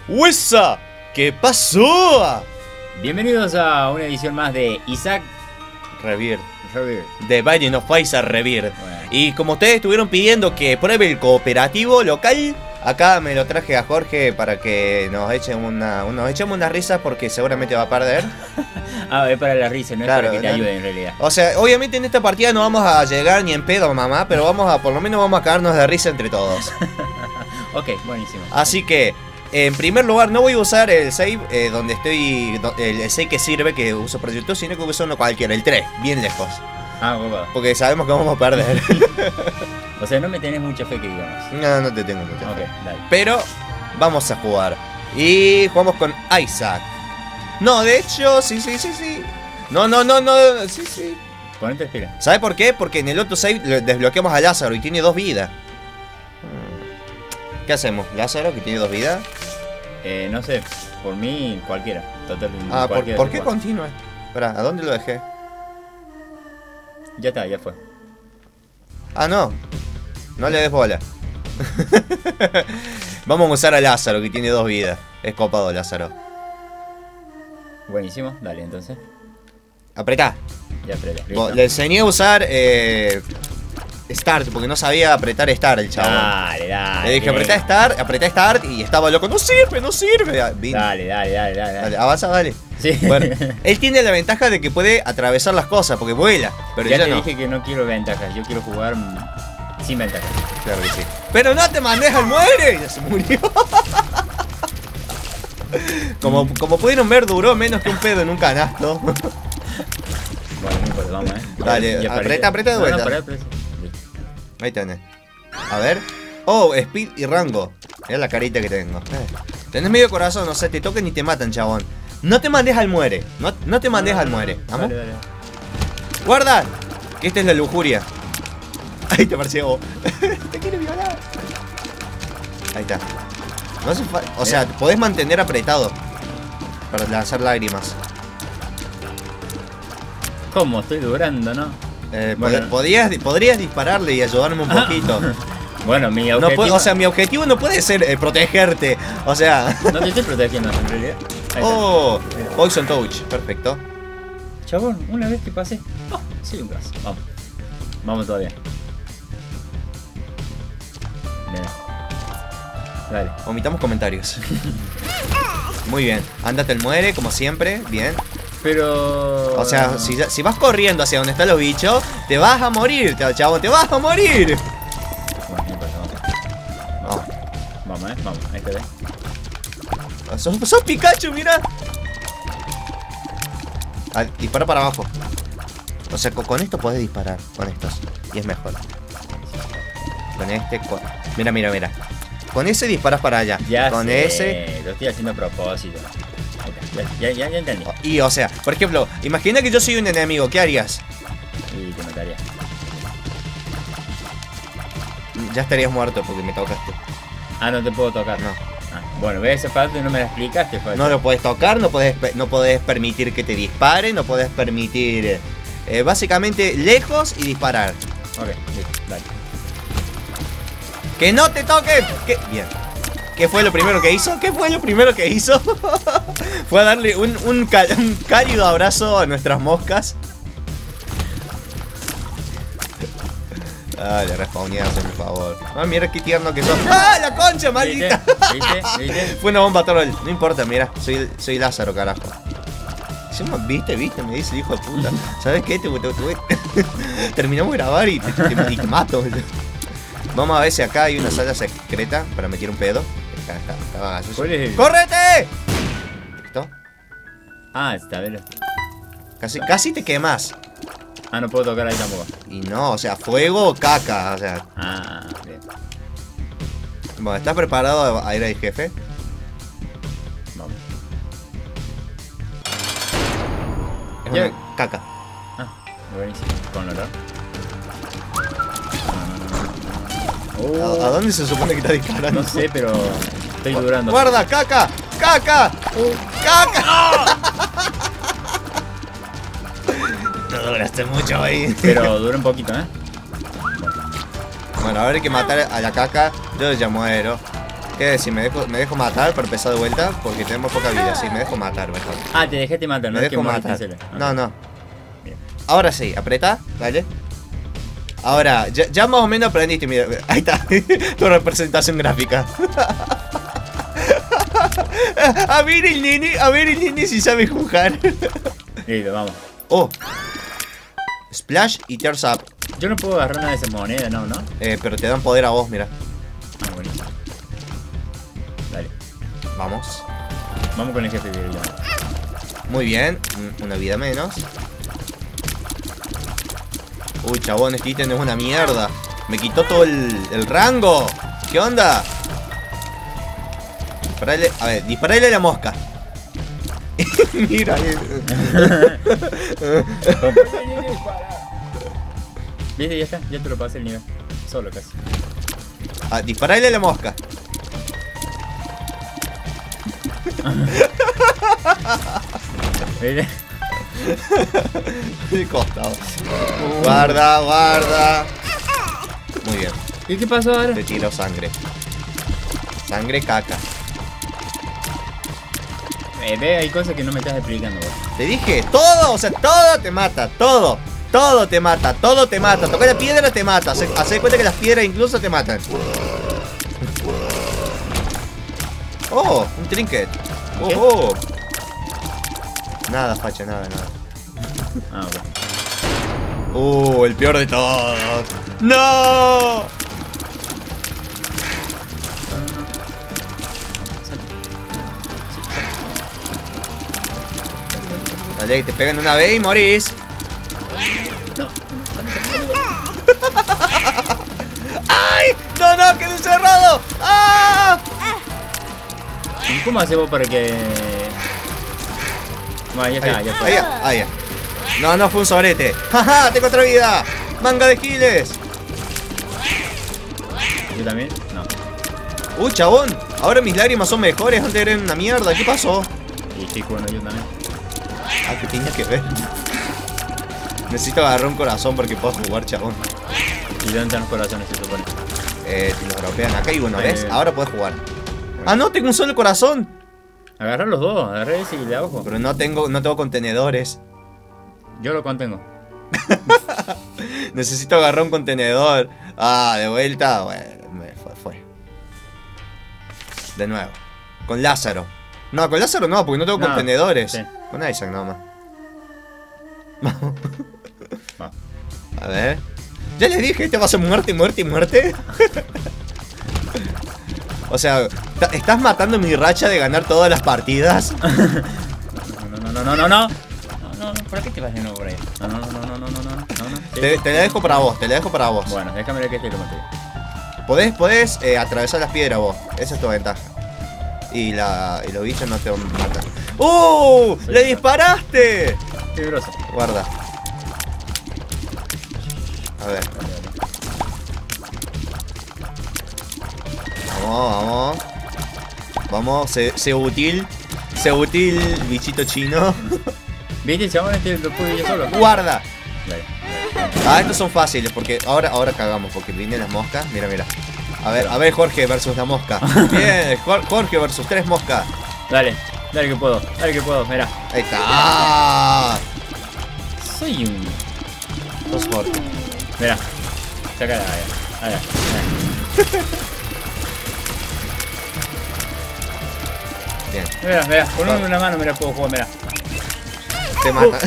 ¡Huesa! ¿Qué pasó? Bienvenidos a una edición más de Isaac Rebirth. Rebirth. The Binding of Isaac Rebirth. Bueno. Y como ustedes estuvieron pidiendo que pruebe el cooperativo local, acá me lo traje a Jorge para que nos echemos unas risas porque seguramente va a perder. Ah, es para la risa, no es Claro, para que te ¿no? ayude en realidad. O sea, obviamente en esta partida no vamos a llegar ni en pedo, mamá, pero por lo menos vamos a cagarnos de risa entre todos. Ok, buenísimo. Así que, en primer lugar, no voy a usar el save donde estoy, el save que sirve, que uso para YouTube, sino que uso uno cualquiera, el 3, bien lejos. Ah, copado. Porque sabemos que vamos a perder. O sea, no me tenés mucha fe que digamos. No te tengo mucha Ok, fe. dale. Pero vamos a jugar. Y jugamos con Isaac. No, de hecho, sí. No, sí. Ponete espera. ¿Sabe por qué? Porque en el otro save desbloqueamos a Lázaro y tiene 2 vidas. ¿Qué hacemos? ¿Lázaro que tiene 2 vidas? No sé, por mí cualquiera. Total, Ah, cualquiera ¿por se qué puede. continúa? Espera, ¿a dónde lo dejé? Ya está, ya fue. Ah, no. No le des bola. Vamos a usar a Lázaro que tiene 2 vidas. Es copado Lázaro. Buenísimo, dale entonces. Apretá. Ya espera. listo. Le enseñé a usar Start, porque no sabía apretar Start el chabón. Dale. Le dije apretá Start y estaba loco. No sirve. Ah, vine. Dale. Avanza, dale. Sí. Bueno, él tiene la ventaja de que puede atravesar las cosas porque vuela. Pero ya yo te no. dije que no quiero ventajas, yo quiero jugar sin ventajas. Claro que sí. Pero no te mandes al muere. Ya se murió. Como pudieron ver, duró menos que un pedo en un canasto. Bueno, no importa, vamos, Dale, Ya aprieta de No, vuelta. pará. Listo. Ahí tenés. A ver. Oh, speed y rango. Mira la carita que tengo. Tenés medio corazón, no sé, te tocan y te matan, chabón. No te mandes al muere. No te mandes al muere. ¿Vamos? Dale. ¡Guarda! Que esta es la lujuria. Ahí te pareció. Te quiere violar. Ahí está. No hace o sea, podés mantener apretado para lanzar lágrimas. ¿Cómo? Estoy durando, ¿no? Bueno. Podrías dispararle y ayudarme un poquito. Bueno, mi No objetivo... o sea, mi objetivo no puede ser protegerte. O sea. No te estoy protegiendo en realidad. Ahí está. Oh, Poison Touch, perfecto. Chabón, una vez que pasé... Oh, sí, un brazo. Vamos todavía. Bien. Dale. Omitamos comentarios. Muy bien, ándate el muere, como siempre, bien. Pero... O sea, si vas corriendo hacia donde están los bichos, te vas a morir, chabón, te vas a morir. Bueno, no importa, vamos, ahí te ve. Sos Pikachu, mira. Ah, dispara para abajo. O sea, con esto podés disparar, con estos. Y es mejor. Con este, mira. Con ese disparas para allá. Ya con sé, ese. lo estoy haciendo a propósito. Ahí está, ya entendí. Y o sea, por ejemplo, imagina que yo soy un enemigo, ¿qué harías? Y te mataría. Ya estarías muerto porque me tocaste. Ah, no te puedo tocar. No. Ah, bueno, ves esa parte y no me la explicaste. Joder. No lo puedes tocar, no podés permitir que te dispare, no podés permitir básicamente lejos y disparar. Ok, listo, dale. ¡Que no te toquen! Bien. ¿Qué fue lo primero que hizo? Fue a darle un cálido abrazo a nuestras moscas. Dale, respawné, hazme un favor. Ah, mira qué tierno que sos. ¡Ah, la concha, maldita! ¿Viste? Fue una bomba troll. No importa, mira, soy Lázaro, carajo. ¿Viste? Me dice el hijo de puta. ¿Sabes qué? Terminamos de grabar y te mato. Vamos a ver si acá hay una sala secreta para meter un pedo. Acá, ¿Cuál es el? ¡Córrete! ¿Listo? Ah, está bien. Casi te quemas. Ah, no puedo tocar ahí tampoco. Y no, o sea, fuego o caca. O sea. Ah, bien. Bueno, ¿estás preparado a ir al jefe? Vamos. Es Ya. una caca. Ah, buenísimo. Con olor. ¿A dónde se supone que está disparando? No sé, pero estoy durando. ¡Guarda! ¡Caca! ¡Caca! ¡Caca! No duraste mucho ahí. Pero dura un poquito, ¿eh? Bueno, ahora hay que matar a la caca. Yo ya muero. ¿Qué decir? ¿Me dejo matar para empezar de vuelta? Porque tenemos poca vida. Sí, me dejo matar mejor. Ah, te dejaste matar, no Me es que dejo moriste matar. en serio. No, no. Bien. Ahora sí, apretá, dale. Ahora, ya más o menos aprendiste, mira, ahí está, tu representación gráfica. A ver el nene si sabe jugar. Listo, vamos. Oh. Splash y Tears Up. Yo no puedo agarrar nada de esa moneda, no, ¿no? Pero te dan poder a vos, mira. Ah, buenísimo. Dale. Vamos. Vamos con el jefe de villano. Muy bien, una vida menos. Uy, chabón, este ítem es una mierda. Me quitó todo el rango. ¿Qué onda? Disparale, a ver, disparale a la mosca. Mira. ¿Viste? Ya está, ya te lo pasé el nivel. Solo casi. Ah, disparale a la mosca. ¿Viste? De costado. Guarda, guarda. Muy bien. ¿Y qué pasó ahora? Te tiró sangre. Sangre caca. Ve, hay cosas que no me estás explicando vos. Te dije, todo, o sea, todo te mata, todo. Todo te mata, todo te mata. Tocar la piedra te mata. Hacé cuenta que las piedras incluso te matan. Oh, un trinket. Oh, oh. Nada, facha, nada. Ah, ok. El peor de todos. ¡No! Dale, te pegan una vez y morís. ¡Ay! ¡No, quedé encerrado! ¡Ah! ¿Y cómo haces vos para que...? Bueno, ya está, ya está. Ahí. No, fue un sobrete. ¡Jaja! ¡Tengo otra vida! ¡Manga de giles! ¿Yo también? No. Chabón. Ahora mis lágrimas son mejores. Antes eran una mierda. ¿Qué pasó? Y sí, bueno, yo también. Ah, que tenía que ver. Necesito agarrar un corazón porque puedo jugar, chabón. ¿Y dónde están los corazones, se supone? Te los dropean. Acá hay uno, ¿ves? Ahora puedes jugar. Ah, no, tengo un solo corazón. Agarrar los dos, agarré ese y de abajo. Pero no tengo contenedores. Yo lo contengo. Necesito agarrar un contenedor. Ah, de vuelta. Bueno, fue. De nuevo. Con Lázaro. No, con Lázaro no, porque no tengo contenedores. Sí. Con Isaac nomás. Va. A ver. Ya les dije, te vas a muerte. O sea, ¿estás matando mi racha de ganar todas las partidas? No, ¿por qué te vas de nuevo por ahí? No. Te la dejo para vos, Bueno, déjame ver que este lo maté. Podés atravesar las piedras vos, esa es tu ventaja. Y los bichos no te matan. ¡Le disparaste! Qué grosso. Guarda. A ver. Vamos, sé útil, bichito chino. ¿Viste, chabón? Este lo pude yo solo. Guarda. Dale. Ah, estos son fáciles porque ahora cagamos porque vienen las moscas. Mira. A ver, Jorge versus la mosca. Bien, Jorge versus 3 moscas. Dale que puedo, mira. Ahí está. Soy un... Sos Jorge. Mira. Sácala, allá. Bien. Mira, con una mano mira puedo jugar, mira. Te mata.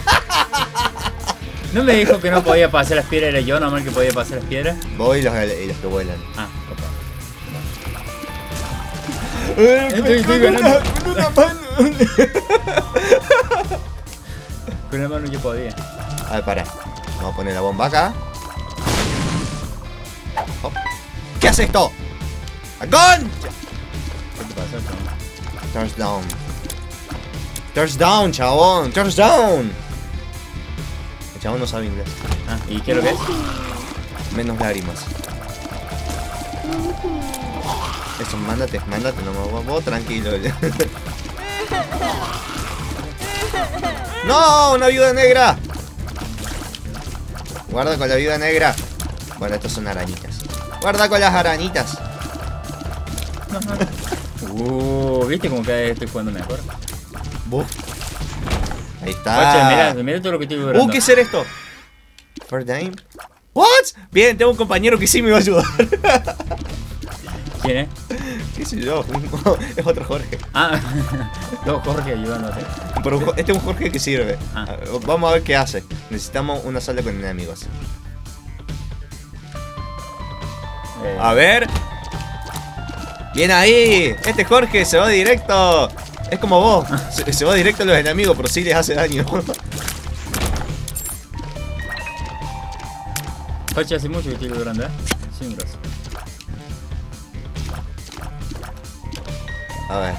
¿No me dijo que no podía pasar las piedras? ¿Era yo nomás el que podía pasar las piedras? Vos y los que vuelan. Ah, papá. Estoy ganando. Con una mano. Con una mano yo podía. A ver, para. Vamos a poner la bomba acá. Hop. ¿Qué hace esto? ¡A concha! ¿Qué te pasó, chabón? Touchdown, chabón. Touchdown. El chabón no sabe inglés. Ah, ¿y qué es lo que es? Menos lágrimas. Eso, mándate nomás. Vos tranquilo. ¡No! ¡Una viuda negra! Guarda con la viuda negra. Bueno, estos son arañitas. Guarda con las arañitas. ¿Viste cómo cada vez estoy jugando mejor? Buf. Ahí Guacha, está. mirá todo lo que estoy logrando. ¿Qué es esto? First aim. What? Bien, tengo un compañero que sí me va a ayudar. ¿Quién es? ¿Qué sé yo? Es otro Jorge. Ah, dos Jorge ayudándote. Pero este es un Jorge que sirve. Ah. Vamos a ver qué hace. Necesitamos una sala con enemigos. A ver. Bien ahí. Este Jorge se va directo. Es como vos. Se va directo a los enemigos, pero sí les hace daño. Pacha, hace mucho que estoy logrando, Sí, gracias. A ver.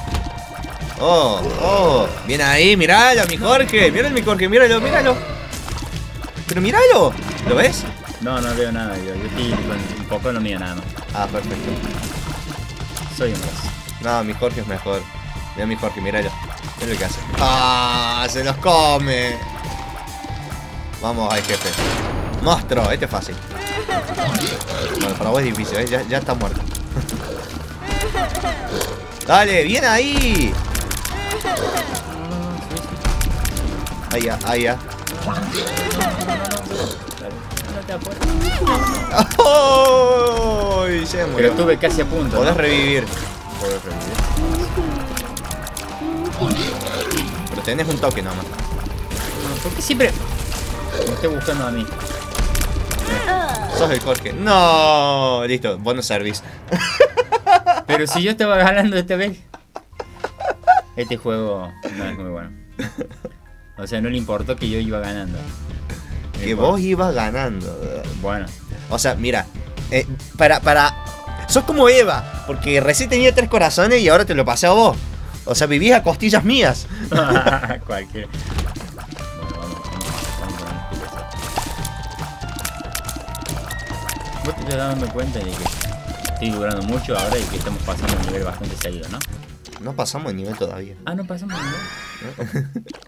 Oh. Bien ahí, miralo, mi Jorge. Míralo, mi Jorge, míralo. Pero míralo. ¿Lo ves? No veo nada, yo estoy con un poco de lo mío nada más. Ah, perfecto. Soy un grosso. No, mi Jorge es mejor. Mira mi Jorge, míralo. Mira lo que hace. ¡Ah! ¡Se los come! Vamos al jefe. Monstruo, este es fácil. Bueno, para vos es difícil, ¿eh? Ya está muerto. Dale, bien ahí. Ahí ya. ¡Oh! Se murió. Pero estuve casi a punto. Podés ¿no? revivir. Pero tenés un toque nomás. ¿Por qué siempre me estoy buscando a mí? Sos el Jorge. No, listo, vos no servís. Pero si yo estaba ganando esta vez. Este juego no es muy bueno. O sea, no le importó que yo iba ganando. Que vos ibas ganando. Bueno. O sea, mira, sos como Eva, porque recién tenía 3 corazones y ahora te lo pasé a vos. O sea, vivís a costillas mías. Cualquiera. Bueno, vamos con una explicación. Vos te estás dando cuenta de que estoy durando mucho ahora y que estamos pasando un nivel bastante seguido, ¿no? No pasamos el nivel todavía. Ah, no pasamos el nivel.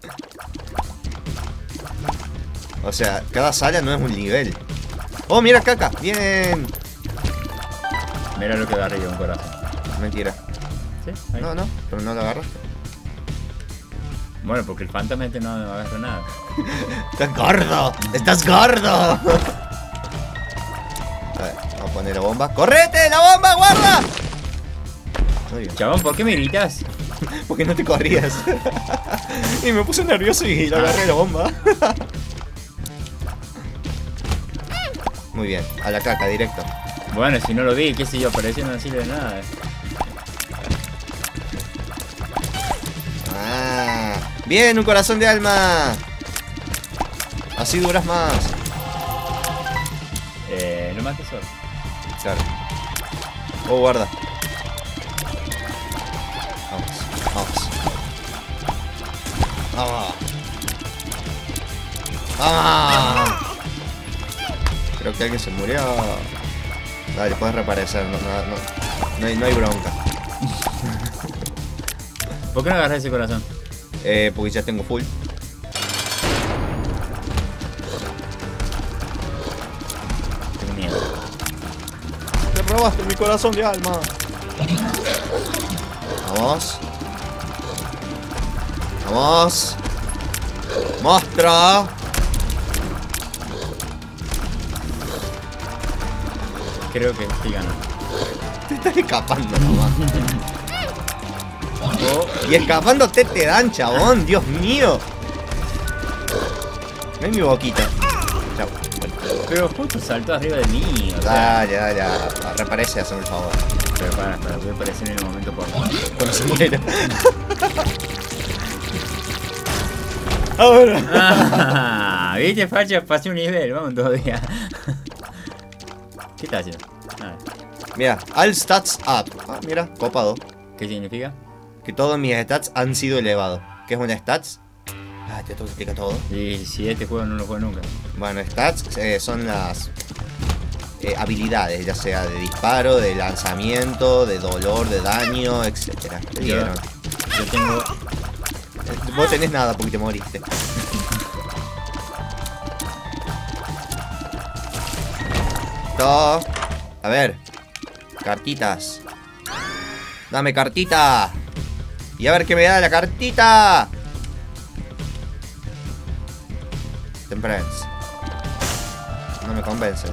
O sea, cada sala no es un nivel. Oh, mira caca, bien. Mira lo que agarré yo, un corazón. Mentira. ¿Sí? Ahí. No, pero no lo agarraste. Bueno, porque el fantasma este no agarra nada. ¡Estás gordo! ¡Estás gordo! A ver, vamos a poner la bomba. ¡Correte! ¡La bomba! ¡Guarda! Muy bien. Chabón, ¿por qué me gritas? Porque no te corrías. Y me puse nervioso y lo agarré la bomba. Muy bien, a la caca, directo. Bueno, si no lo vi, qué sé yo, parecía no sirve de nada. Ah, bien, un corazón de alma. Así duras más. Lo maté solo. Claro. Oh, guarda. Vamos. Creo que alguien se murió. Dale, puedes reaparecer. No hay bronca. ¿Por qué no agarré ese corazón? Porque ya tengo full. Tengo miedo. Te robaste mi corazón de alma. Vamos. Vamos. ¡Monstruo! Creo que estoy ganando. Te estás escapando nomás. Oh, Y escapándote te dan, chabón. Dios mío. Ven mi boquita. Chao. pero justo saltó arriba de mí. O sea, Dale. Reaparece, hazme el favor. pero para, voy a aparecer en el momento por. Cuando se muera. Ahora. Ah, ¿viste, facha? Pasé un nivel, vamos todavía. ¿Qué estás haciendo? Nada. Mira, all stats up. Ah, mira, copado. ¿Qué significa? Que todos mis stats han sido elevados. ¿Qué es una stats? Ah, te tengo que explicar todo. Y si este juego no lo juego nunca. Bueno, stats son las habilidades, ya sea de disparo, de lanzamiento, de dolor, de daño, etcétera. ¿Te dieron? Yo tengo. Vos tenés nada porque te moriste. Todo. A ver. Cartitas. Dame cartita. Y a ver qué me da la cartita. Temperance. No me convences.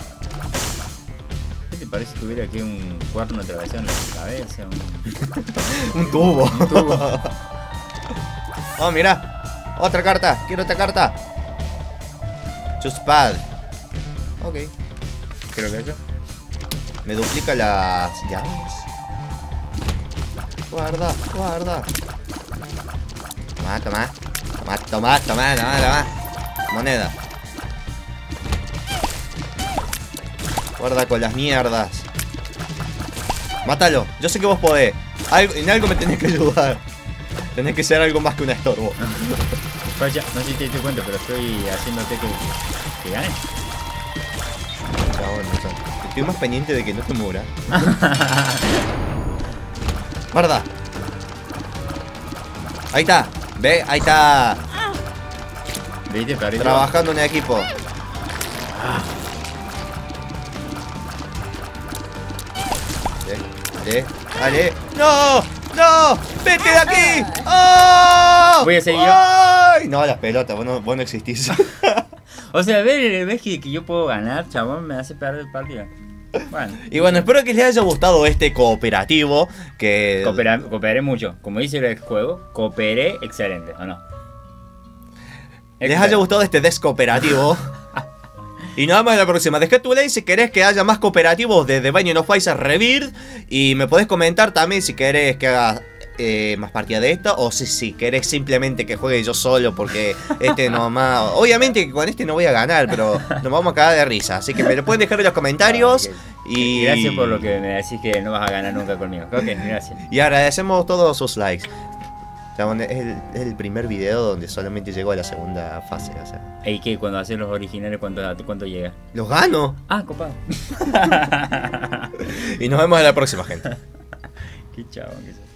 ¿Qué te parece si tuviera aquí un cuerno atravesado en la cabeza? Un tubo. Un tubo. Oh, mira. Otra carta. Quiero otra carta. Chuspad. Ok. Creo que eso. Me duplica las llaves. Guarda, guarda. Toma, toma. Toma, toma, toma, toma, toma. Moneda. Guarda con las mierdas. Mátalo. Yo sé que vos podés. En algo me tenés que ayudar. Tenés que ser algo más que un estorbo. Vaya, no sé si te diste cuenta, pero estoy haciéndote que ganes. Chabón, o sea, estoy más pendiente de que no te muera. Guarda. Ahí está. Ve, ahí está. ¿Viste? Parece. Trabajando en equipo. Dale, dale. ¡No! ¡No! ¡Vete de aquí! ¡Oh! Voy a seguir yo. ¡Ay! No, las pelotas, vos no existís. O sea, ves que yo puedo ganar, chabón, me hace perder el partido. Bueno. Y bueno, espero que les haya gustado este cooperativo. Que Cooperé mucho. Como dice el juego, cooperé excelente, ¿o no? les haya gustado este descooperativo. Y nada más en la próxima. Dejá tu like si querés que haya más cooperativos de The Binding of Isaac Rebirth. Y me podés comentar también si querés que haga más partida de esta. O si querés simplemente que juegue yo solo. Porque este nomás... Obviamente que con este no voy a ganar, pero nos vamos a cagar de risa. Así que me lo pueden dejar en los comentarios. Y gracias por lo que me decís que no vas a ganar nunca conmigo. Ok, gracias. Y agradecemos todos sus likes. Es el primer video donde solamente llego a la segunda fase, o sea. ¿Y qué? Cuando haces los originales, ¿cuánto llega? ¡Los gano! Ah, copado. Y nos vemos en la próxima, gente. Qué chavo que sos.